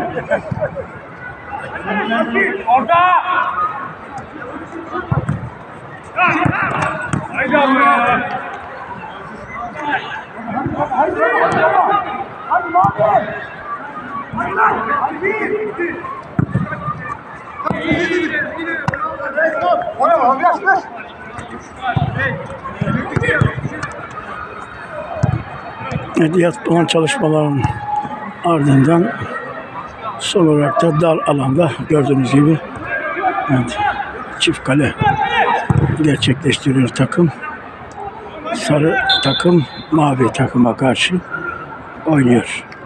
Orada! Haydi abi ya! Hadi abi! Yapılan çalışmaların ardından son olarak da dar alanda gördüğünüz gibi evet, çift kale gerçekleştiriyor takım. Sarı takım mavi takıma karşı oynuyor.